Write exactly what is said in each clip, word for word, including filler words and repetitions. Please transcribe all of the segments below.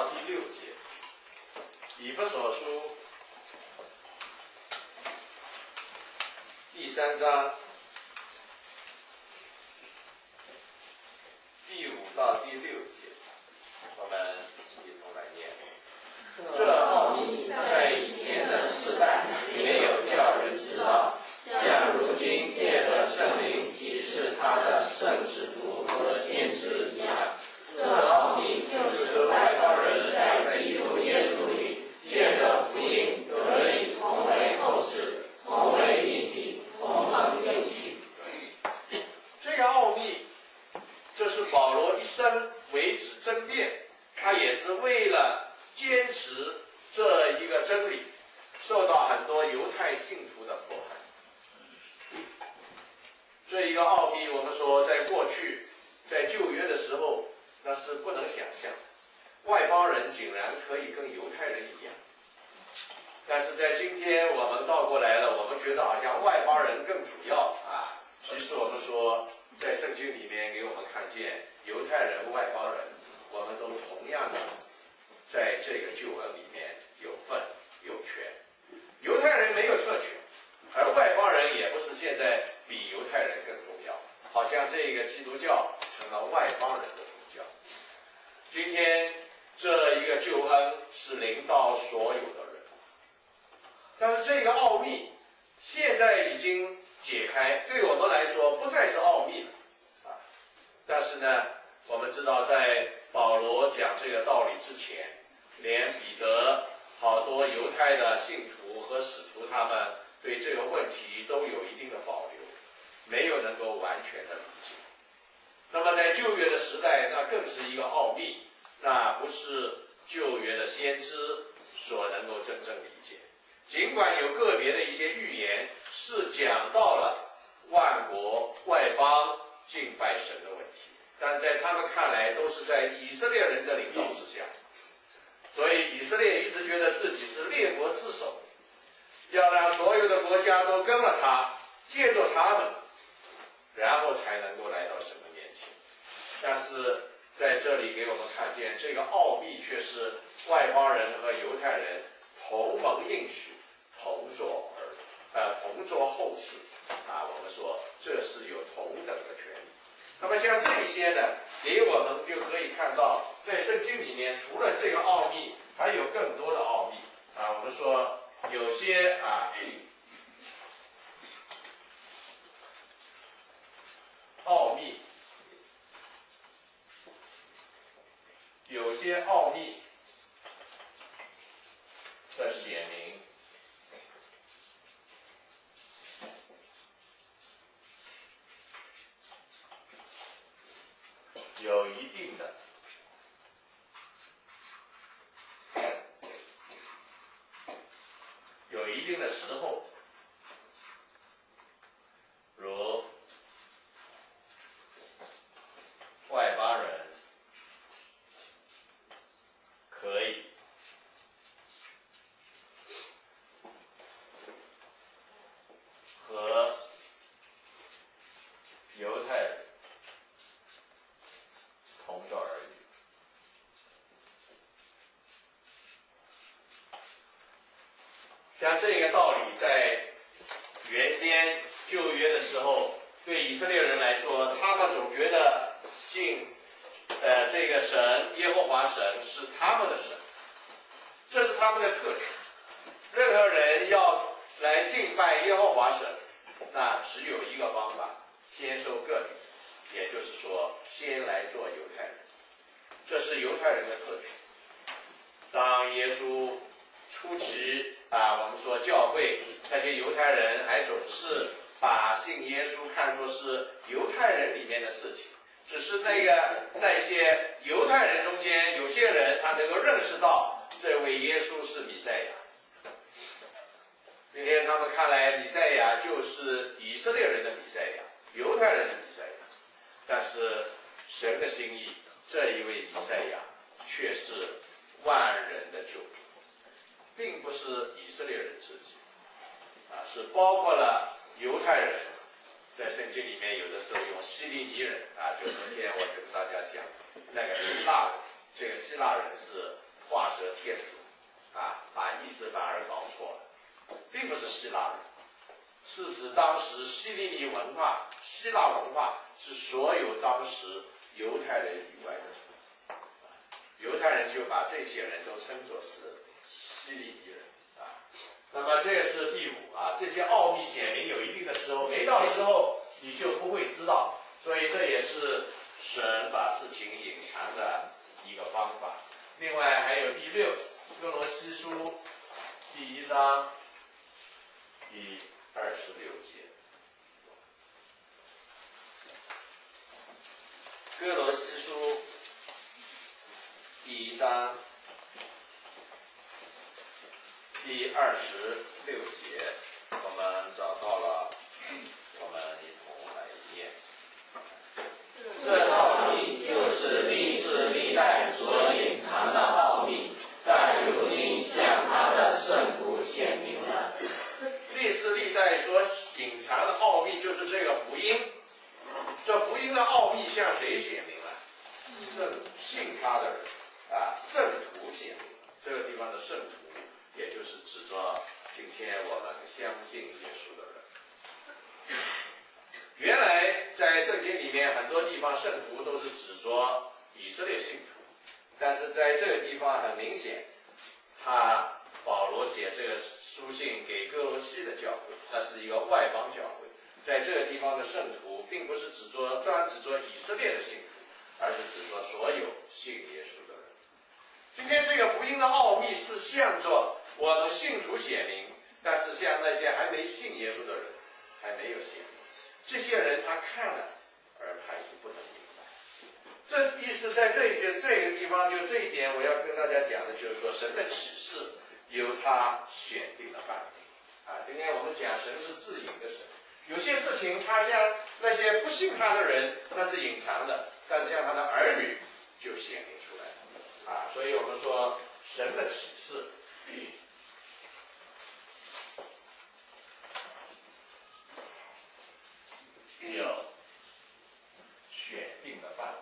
到第六节，以弗所书第三章第五到第六节，我们一同来念。这奥秘在以前的世代没有叫人知道，像如今借着圣灵启示他的圣使徒和先知一样。这奥秘就是外邦人在基督耶稣里借着福音得以同为后世，同为一体，同盟一起。这个奥秘，这是保罗一生为之争辩，他也是为了坚持这一个真理，受到很多犹太信徒的迫害。这一个奥秘，我们说在过去，在旧约的时候，那是不能想象，外邦人竟然可以跟犹太人一样。但是在今天我们倒过来了，我们觉得好像外邦人更主要啊。其实我们说，在圣经里面给我们看见，犹太人、外邦人，我们都同样的在这个救恩里面有份有权。犹太人没有特权，而外邦人也不是现在比犹太人更重要，好像这个基督教成了外邦人的宗教。今天这一个救恩是临到所有的人，但是这个奥秘现在已经解开，对我们来说不再是奥秘了啊。但是呢，我们知道在保罗讲这个道理之前，连彼得好多犹太的信徒和使徒，他们对这个问题都有一定的保留，没有能够完全的理解。那么在旧约的时代，那更是一个奥秘，那不是旧约的先知所能够真正理解。尽管有个别的一些预言是讲到了万国外邦敬拜神的问题，但在他们看来都是在以色列人的领导之下，所以以色列一直觉得自己是列国之首，要让所有的国家都跟了他，借助他们，然后才能够来到神的面前。但是在这里给我们看见，这个奥秘却是外邦人和犹太人同盟应许，同作儿呃同作后嗣啊。我们说这是有同等的权利。那么像这些呢，给我们就可以看到，在圣经里面除了这个奥秘，还有更多的奥秘啊。我们说有些啊奥秘，有些奥秘的显明，有一定的有一定的时候，如外邦人可以和犹太人同作儿女。像这个道理在原先旧约的时候，对以色列人来说，他们总觉得信呃这个神耶和华神是他们的神，这是他们的特权。任何人要来敬拜耶和华神，那只有一个方法，先受割礼，也就是说先来做犹太人，这是犹太人的特权。当耶稣初期啊，我们说教会那些犹太人还总是把信耶稣看作是犹太人里面的事情，只是那个那些犹太人中间有些人他能够认识到这位耶稣是弥赛亚。今天他们看来弥赛亚就是以色列人的弥赛亚，犹太人的弥赛亚，但是神的心意，这一位弥赛亚却是万人的救主，并不是以色列人自己啊，是包括了犹太人。在圣经里面有的时候用希利尼人啊，就昨天我跟大家讲那个希腊人，这个希腊人是画蛇添足，啊，把意思反而搞错了，并不是希腊人，是指当时希利尼文化、希腊文化是所有当时犹太人以外的人，犹太人就把这些人都称作是希利尼人啊。那么这是第五啊，这些奥秘显明有一定的时候，没到时候你就不会知道，所以这也是神把事情隐藏的一个方法。另外还有第六，哥罗西书第一章第二十六节。哥罗西书第一章第二十六节，我们找到了，我们一同来念。 这奥秘就是历世历代所隐藏的奥秘，但如今向他的圣徒显明了。 历世历代所隐藏的奥秘就是这个福音。这福音的奥秘向谁显明了？圣信他的人啊，圣徒显明。这个地方的圣徒，也就是指着今天我们相信耶稣的人。原来在圣经里面很多地方圣徒都是指着以色列信徒，但是在这个地方很明显，他保罗写这个书信给哥罗西的教会，那是一个外邦教会。在这个地方的圣徒，并不是指着专指着以色列的信徒，而是指着所有信耶稣的人。今天这个福音的奥秘是向着我们信徒显明，但是向那些还没信耶稣的人还没有显明。这些人他看了，而还是不能明白。这意思在这一节这个地方，就这一点我要跟大家讲的就是说，神的启示由他选定的范围。啊，今天我们讲神是自隐的神。有些事情他向那些不信他的人那是隐藏的，但是向他的儿女就显明出来了啊。所以我们说神的启示有选定的范围。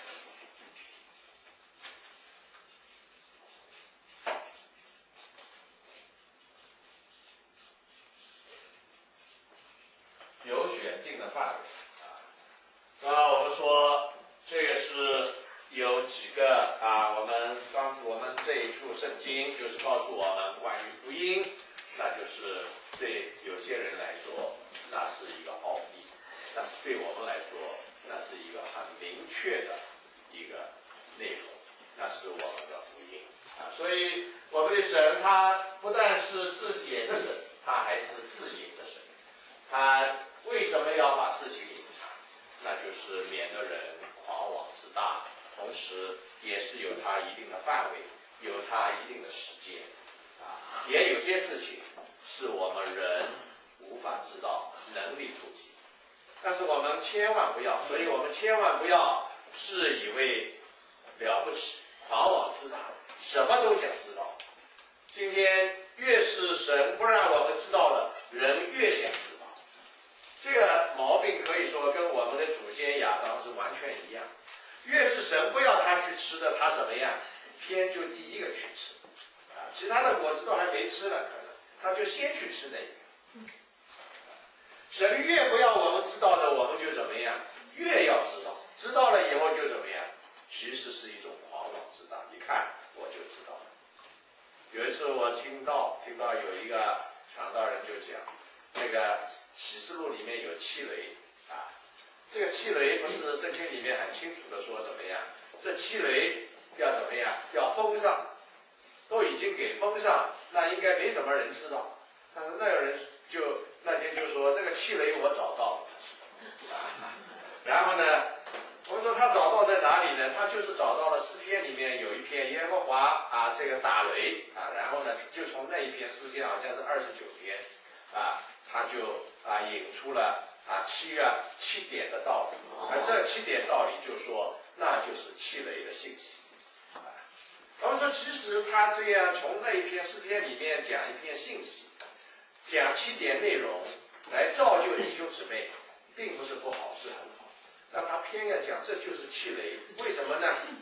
有选定的范围啊，那我们说这个是有几个啊，我们刚我们这一处圣经就是告诉我们关于福音，那就是对有些人来说那是一个奥秘，但是对我们来说那是一个很明确的一个内容，那是我们的福音啊。所以我们的神他不但是自显的神，他还是自隐的神。他为什么要把事情隐藏？那就是免得人狂妄自大，同时也是有它一定的范围，有它一定的时间啊。也有些事情是我们人无法知道，能力不及。但是我们千万不要，所以我们千万不要自以为了不起，狂妄自大，什么都想知道。今天越是神不让我们知道了，人越想知道。这个毛病可以说跟我们的祖先亚当是完全一样。越是神不要他去吃的，他怎么样？偏就第一个去吃啊，其他的果子都还没吃呢，可能他就先去吃那个。神越不要我们知道的，我们就怎么样？越要知道，知道了以后就怎么样？其实是一种狂妄自大。一看我就知道了。有一次我听到听到有一个传道人就讲，那个启示录里面有七雷啊，这个七雷不是圣经里面很清楚的说怎么样？这七雷要怎么样？要封上，都已经给封上，那应该没什么人知道。但是那个人就那天就说那个七雷我找到了，啊，然后呢，我们说他找到在哪里呢？他就是找到了诗篇里面有一篇耶和华啊这个打雷啊，然后呢就从那一篇诗篇好像是二十九篇啊，他就啊引出了啊七个七点的道理，而这七点道理就说那就是七雷的信息。啊，我们说其实他这样从那一篇诗篇里面讲一篇信息，讲七点内容来造就弟兄姊妹，并不是不好，是很好。但他偏要讲这就是气雷，为什么呢？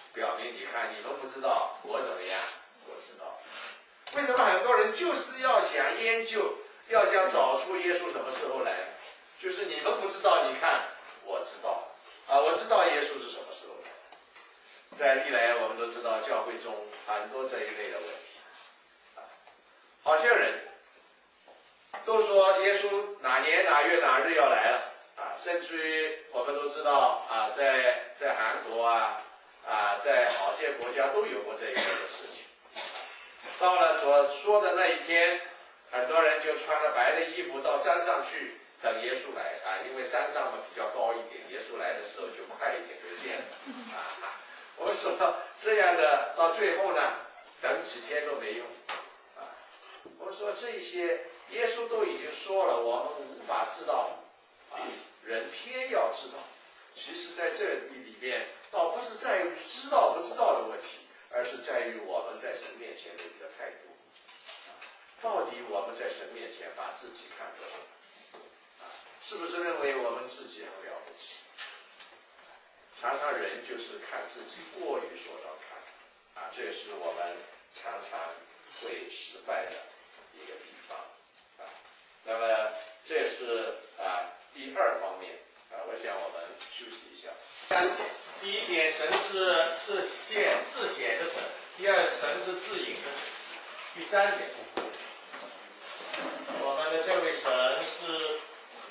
表明你看你们不知道，我怎么样？我知道。为什么很多人就是要想研究，要想找出耶稣什么时候来？就是你们不知道，你看我知道啊，我知道耶稣是什么时候来。在历来我们都知道，教会中很多这一类的问题。啊，好些人都说耶稣哪年哪月哪日要来了啊，甚至于我们都知道啊，在在韩国啊啊，在好些国家都有过这一类的事情。到了所说的那一天，很多人就穿着白的衣服到山上去等耶稣来啊，因为山上嘛比较高一点，耶稣来的时候就快一点就见了啊。我们说这样的到最后呢，等几天都没用啊。我们说这些耶稣都已经说了，我们无法知道啊，人偏要知道。其实在这里面，倒不是在于知道不知道的问题，而是在于我们在神面前的一个态度。到底我们在神面前把自己看作什么？啊，是不是认为我们自己很了不起？常常人就是看自己过于说到看，啊，这是我们常常会失败的一个地方，啊，那么这是啊第二方面，啊，我想我们休息一下。三点，第一点，神是是显是显的神；第二，神是自隐的神；第三点，我们的这位神是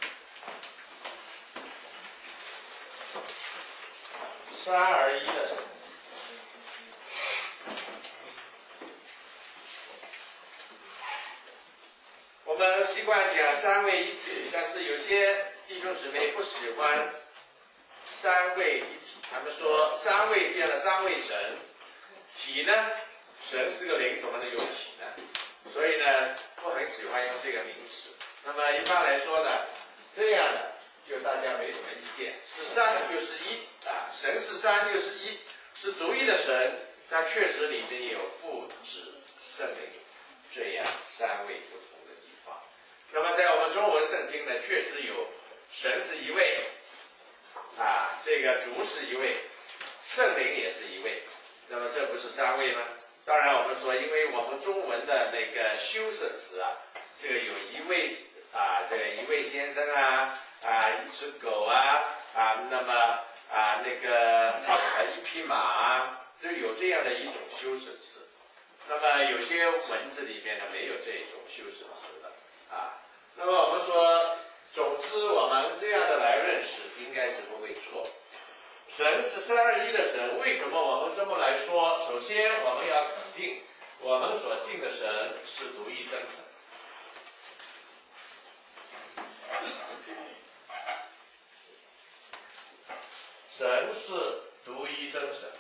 三而一的神。我们习惯讲三位一体，但是有些弟兄姊妹不喜欢三位一体，他们说三位这样的三位神，体呢，神是个灵，怎么能有体呢？所以呢，不很喜欢用这个名词。那么一般来说呢，这样的就大家没什么意见，是三又是一啊，神是三又是一，是独一的神，但确实里面有父子圣灵这样三位不同的地方。那么在我们中文圣经呢，确实有神是一位啊，这个主是一位，圣灵也是一位，那么这不是三位吗？当然我们说，因为我们中文的那个修饰词啊，这个有一位啊，这个一位先生啊，啊一只狗啊，啊那么啊那个啊一匹马啊，就有这样的一种修饰词。那么有些文字里面呢没有这种修饰词的啊。那么我们说，总之我们这样的来认识，应该是不会错。神是三而一的神，为什么我们这么来说？首先，我们要肯定我们所信的神是独一真神。神是独一真神。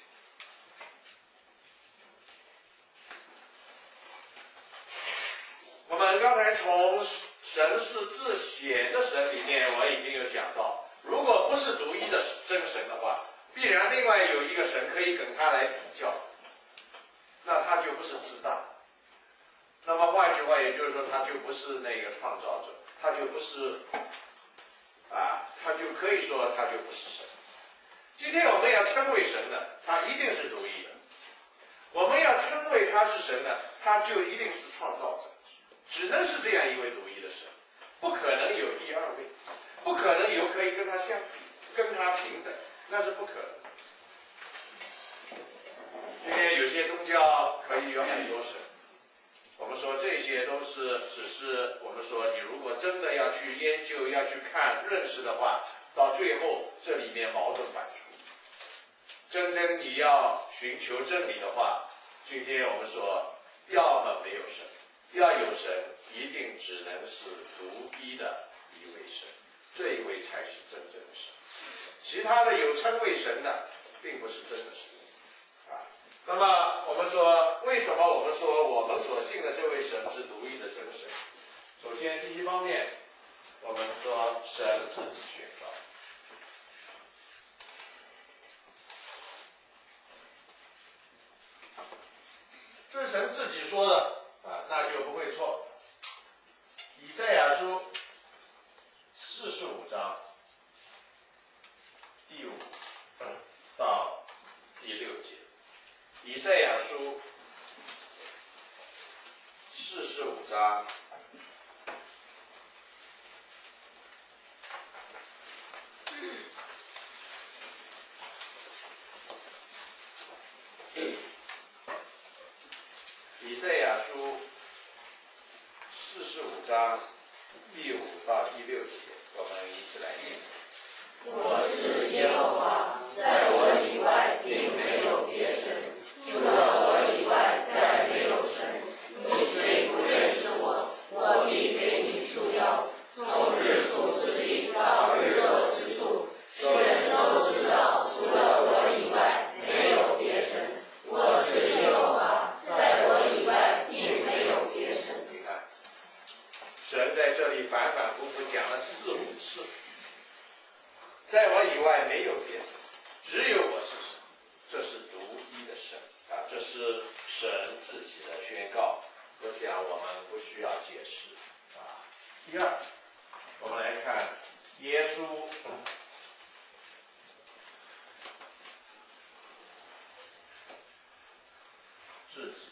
我们刚才从神是自显的神里面，我已经有讲到。如果不是独一的真神的话，必然另外有一个神可以跟他来比较，那他就不是自大。那么换句话，也就是说，他就不是那个创造者，他就不是啊，他就可以说他就不是神。今天我们要称为神呢，他一定是独一的；我们要称为他是神呢，他就一定是创造者，只能是这样一位独一的神，不可能有第二位。不可能有可以跟他相比，跟他平等，那是不可能。今天有些宗教可以有很多神，我们说这些都是只是我们说你如果真的要去研究、要去看、认识的话，到最后这里面矛盾百出。真正你要寻求真理的话，今天我们说，要么没有神，要有神，一定只能是独一的一位神。这一位才是真正的神，其他的有称为神的，并不是真的神啊。那么我们说，为什么我们说我们所信的这位神是独一的真神？首先，第一方面，我们说神自己宣告，这是神自己说的啊，那就不会错。以赛亚书四十五章第五到第六节， 以赛亚书四十五章以赛亚书四十五章第五到第六节，我们一起来念。 我是耶和华，在我以外并没有别神，除了我以外再没有神。你虽不认识我，我必给你束腰。从日出之地到日落之处，世人都知道，除了我以外没有别神。我是耶和华，在我以外并没有别神。 你看，神在这里反反复复讲了四五次，在我以外没有别神，只有我是神，这是独一的神啊，这是神自己的宣告。我想我们不需要解释啊。第二，我们来看耶稣自己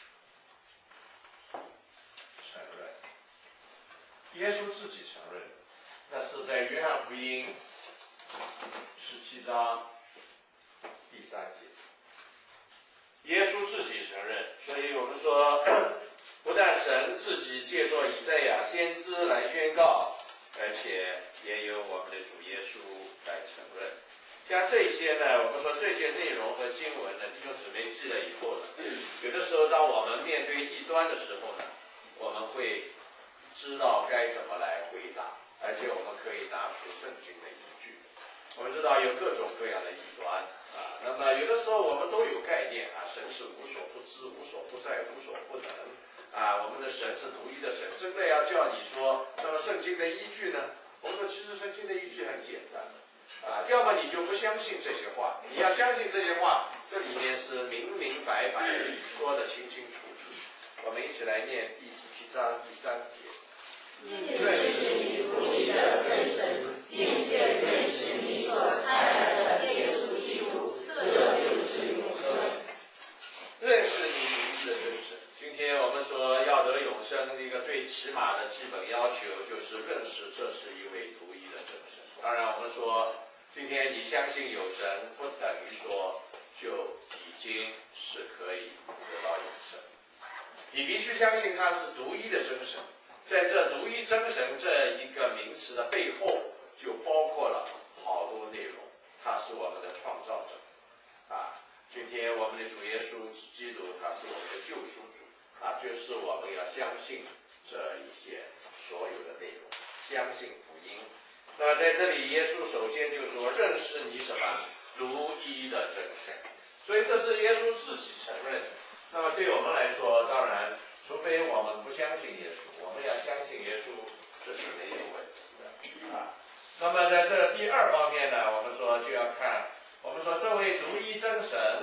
承认，耶稣自己承认，那是在约翰福音十七章第三节。耶稣自己承认，所以我们说，不但神自己借助以赛亚先知来宣告，而且也有我们的主耶稣来承认。像这些呢，我们说这些内容和经文呢，弟兄姊妹记了以后呢，有的时候当我们面对异端的时候呢，我们会知道该怎么来回答，而且我们可以拿出圣经的依据。我们知道有各种各样的异端啊，那么有的时候我们都有概念啊，神是无所不知、无所不在、无所不能啊，我们的神是独一的神。真的要叫你说，那么圣经的依据呢？我们说其实圣经的依据很简单啊，要么你就不相信这些话，你要相信这些话，这里面是明明白白说得清清楚楚。我们一起来念第十七章第三节。 认识你独一的真神，并且认识你所差来的耶稣基督，这就是永生。 认识你独一的真神。今天我们说要得永生，一个最起码的基本要求就是认识这是一位独一的真神。当然，我们说今天你相信有神，不等于说就已经是可以得到永生。你必须相信他是独一的真神。在这独一真神这一个名词的背后，就包括了好多内容。他是我们的创造者啊！今天我们的主耶稣基督，他是我们的救赎主啊！就是我们要相信这一些所有的内容，相信福音。那么在这里，耶稣首先就说认识你什么独一的真神，所以这是耶稣自己承认的。那么对我们来说，当然，除非我们不相信耶稣，我们要相信耶稣，这是没有问题的啊。那么在这第二方面呢，我们说就要看，我们说这位独一真神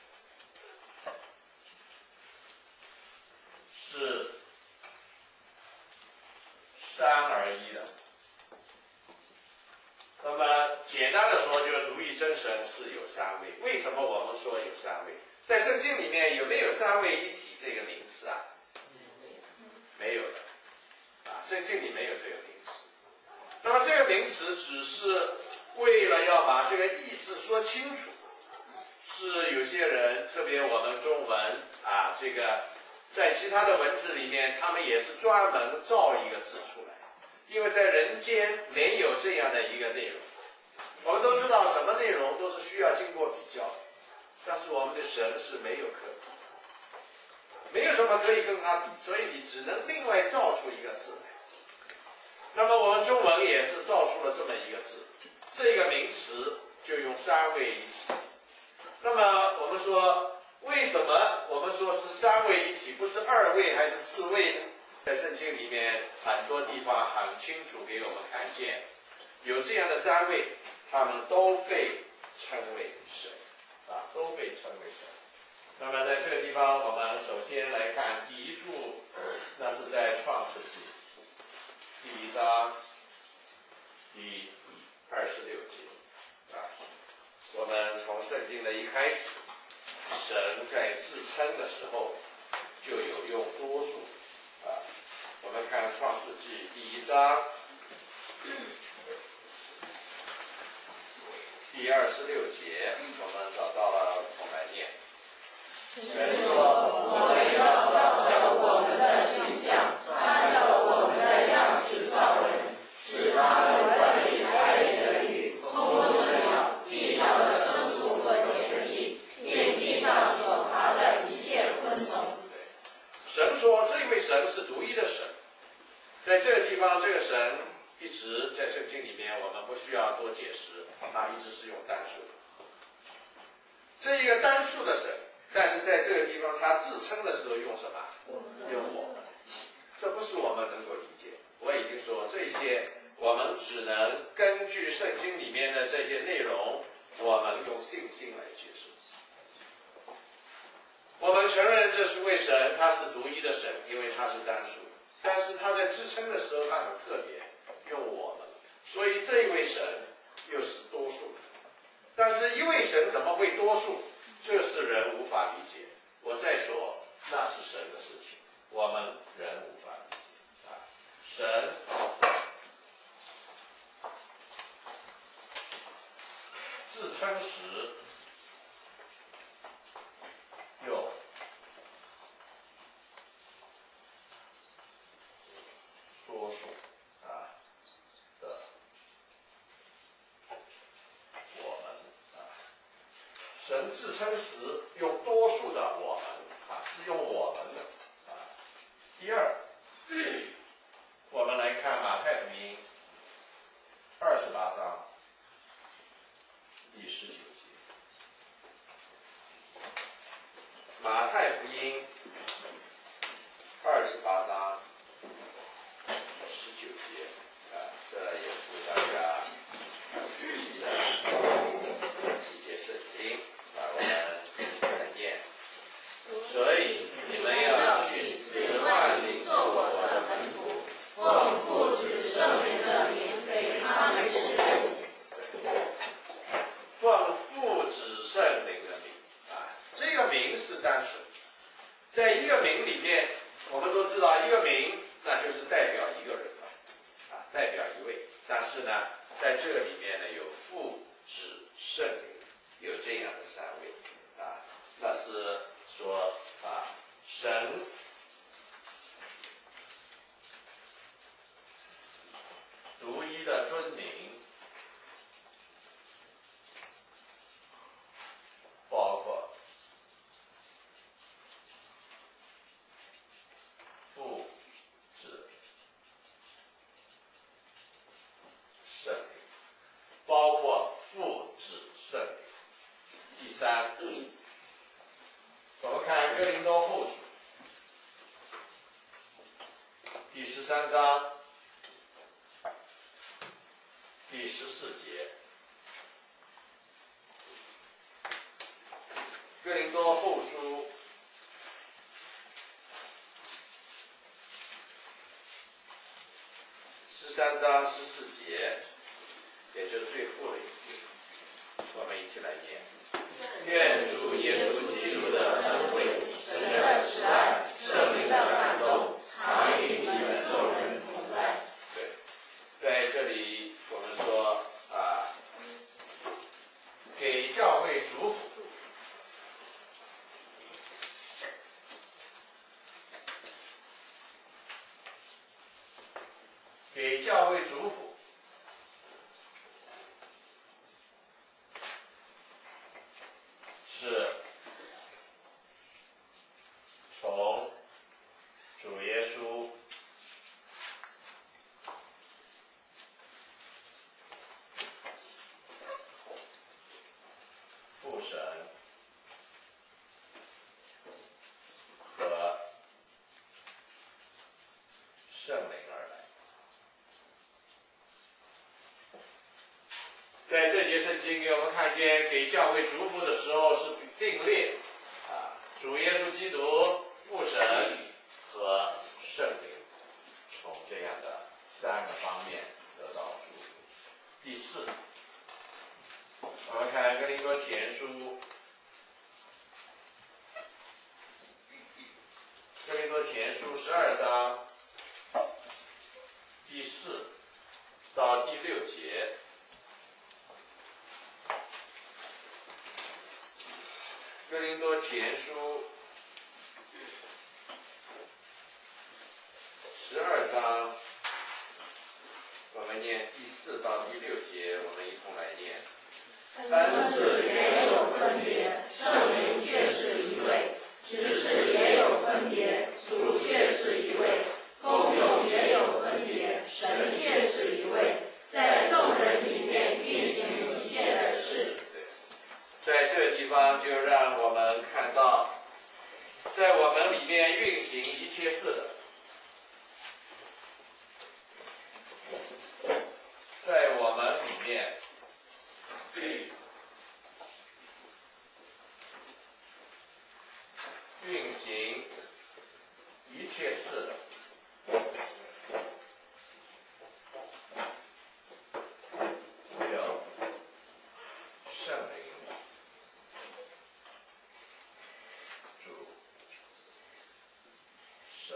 是三而一的。那么简单的说，就是独一真神是有三位。为什么我们说有三位？在圣经里面有没有三位一体这个名词啊？没有的啊，圣经里没有这个名词。那么这个名词只是为了要把这个意思说清楚，是有些人，特别我们中文啊，这个在其他的文字里面，他们也是专门造一个字出来，因为在人间没有这样的一个内容。我们都知道什么内容都是需要经过比较的，但是我们的神是没有可比，没有什么可以跟他比，所以你只能另外造出一个字来。那么我们中文也是造出了这么一个字，这个名词就用三位一体。那么我们说，为什么我们说是三位一体，不是二位还是四位呢？在圣经里面很多地方很清楚给我们看见，有这样的三位，他们都被称为神啊，都被称为神。那么在这个地方，我们首先来看第一处，那是在创世纪第一章第二十六节啊。我们从圣经的一开始神在自称的时候就有用多数啊。我们看创世纪第一章第二十六节，我们找到了，我们来念。 神说：“我们要照着我们的形象，按照我们的样式造人，使他们管理海里的鱼、空中的鸟、地上的牲畜和全地，并地上所爬的一切昆虫。” 神说，这位神是独一的神。在这个地方，这个神一直在圣经里面，我们不需要多解释，他一直是用单数。这一个单数的神，但是在这个地方，他自称的时候用什么？用我们。这不是我们能够理解。我已经说，这些我们只能根据圣经里面的这些内容，我们用信心来接受。我们承认这是位神，他是独一的神，因为他是单数。但是他在支撑的时候，他很特别，用我们，所以这一位神又是多数。但是一位神怎么会多数？这是人无法理解。我再说，那是神的事情，我们人无法理解啊。神自称时有多数啊的我们啊，神自称时用多数的我们啊，是用我们的啊。第二，我们来看马太福音二十八章第十九节。马太福音二十八章十九节啊，这也是大家学习的一节圣经啊，我们一起来念。所以你们要去，使万民做我的门徒，奉父子圣灵的名给他们施洗。奉父子圣灵的名啊，这个名是单纯，在一个名里面，我们都知道一个名那就是代表一个人嘛，啊，代表一位。但是呢，在这个里面呢，有父子圣灵，有这样的三位啊，那是说啊，神独一的尊名，包括父子圣灵，包括父子圣灵。第三，我们看哥林多后书第十三章第十四节。哥林多后书十三章十四节，也就是最后的一句，我们一起来念。愿主耶稣基督的恩惠、神的慈爱、圣灵的感动，常与你们众人同在。对，在这里我们说啊，给教会祝福。给教会祝福，是从主耶稣父神和圣灵而来。在这节圣经给我们看见，给教会祝福的时候是并列啊，主耶稣基督、父神和圣灵，从这样的三个方面得到祝福。第四，我们看哥林多前书多前书十二章第四到第六节。哥林多前书十二章，我们念第四到第六节，我们一同来念。 恩赐也有分别，圣灵却是一位；职事也有分别，主却是一位；功用也有分别，神却是一位，在众人里面运行一切的事。 在这个地方就让我们看到，在我们里面运行一切事的，在我们里面运行一切事的，有圣灵、主、神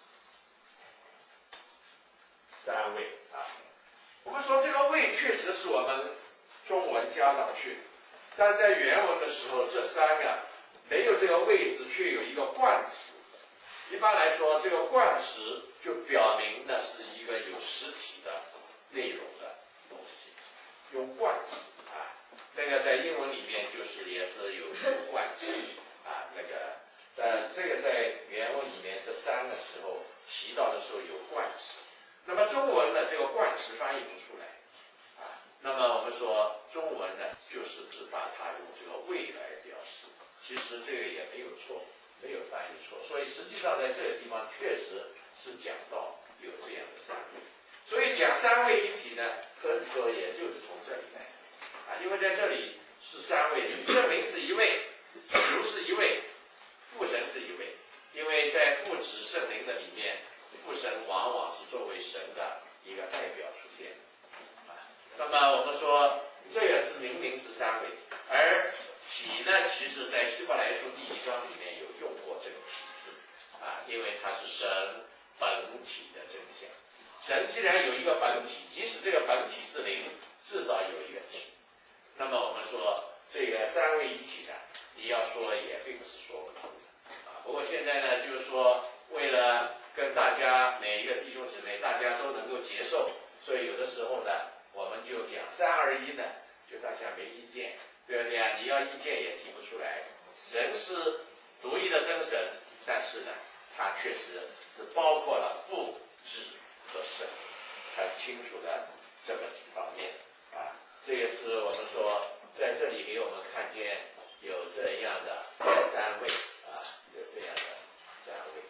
三位啊。我们说这个位确实是我们中文加上去，但是在原文的时候，这三个没有这个位置，却有一个冠词。一般来说，这个冠词就表明那是一个有实体的内容的东西，用冠词啊。那个在英文里面就是也是有冠词啊，那个但这个在原文里面这三个时候提到的时候有冠词。那么中文呢，这个冠词翻译不出来啊。那么我们说中文呢，就是只把它用这个位来表示，其实这个也没有错，没有翻译错。所以实际上在这个地方确实是讲到有这样的三位，所以讲三位一体呢，可以说也就是从这里来啊，因为在这里是三位，圣灵是一位，主是一位，父神是一位，因为在父子圣灵的里面，父神往往是作为神的一个代表出现啊。那么我们说这个是明明是三位，而体呢，其实在希伯来书第一章里面有用过这个体字啊，因为它是神本体的真相。神既然有一个本体，即使这个本体是灵，至少有一个体。那么我们说这个三位一体呢，你要说也并不是说不通啊。不过现在呢，就是说为了跟大家每一个弟兄姊妹大家都能够接受，所以有的时候呢，我们就讲三二一呢，就大家没意见，对不对啊？你要意见也提不出来。神是独一的真神，但是呢，它确实是包括了父、子和神，很清楚的这么几方面啊。这也是我们说在这里给我们看见有这样的三位啊，有这样的三位。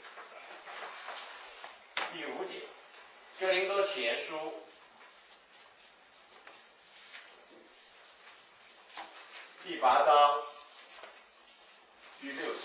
第五点，哥林多前书第八章第六节。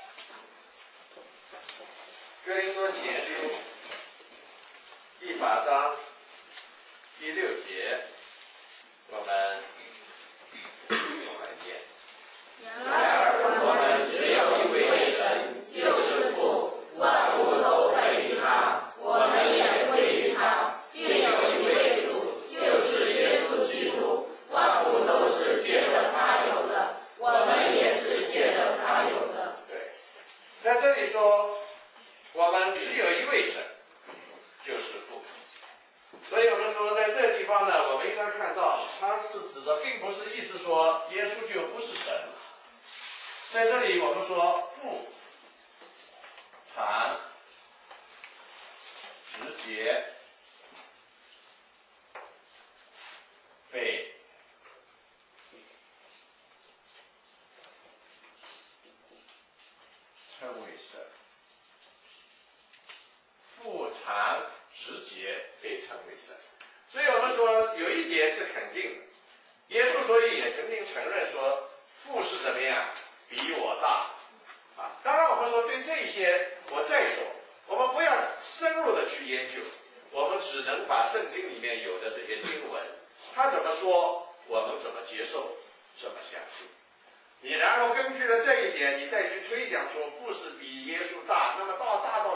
哥林多前书第八章第六节，我们我来念。 然而我们只有一位神，就是父，万物都归于他，我们也归于他，并有一位主，就是耶稣基督，万物都是借着他有的，我们也是借着他有的。 对，在这里说我们只有一位神，就是父。所以我们说在这个地方呢，我们应该看到它是指的并不是意思说耶稣就不是神。在这里我们说父产直接被称为神，父产直接被称为神。所以我们说有一点是肯定的，耶稣所以也曾经承认说父是怎么样比我大啊。当然我们说对这些我再说，我们不要深入的去研究，我们只能把圣经里面有的这些经文，他怎么说我们怎么接受，怎么相信。你然后根据了这一点，你再去推想说父是比耶稣大，那么到大到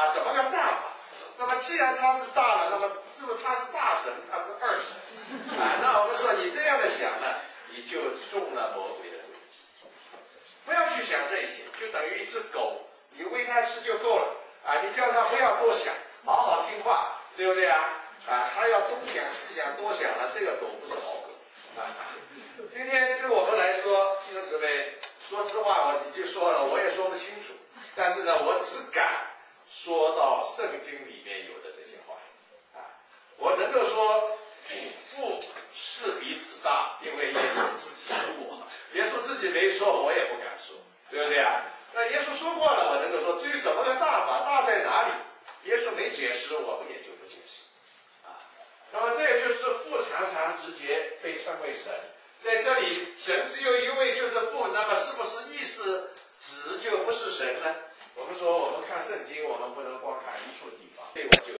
啊，怎么个大法？那么既然他是大了，那么是不是他是大神，他是二神？啊，那我们说你这样的想呢，你就中了魔鬼的诡计。不要去想这些，就等于一只狗，你喂它吃就够了啊！你叫它不要多想，好好听话，对不对啊？啊，它要东想西想多想了，这个狗不是好狗啊！今天对我们来说，弟兄姊妹，说实话，我已经说了，我也说不清楚，但是呢，我只敢说到圣经里面有的这些话啊，我能够说父是比子大，因为耶稣自己说我，耶稣自己没说，我也不敢说，对不对啊？那耶稣说过了，我能够说。至于怎么个大法，大在哪里？耶稣没解释，我们也就不解释啊。那么这也就是父常常直接被称为神，在这里神只有一位，就是父。那么是不是意思子就不是神呢？我们说，我们看圣经，我们不能光看一处地方，对我就。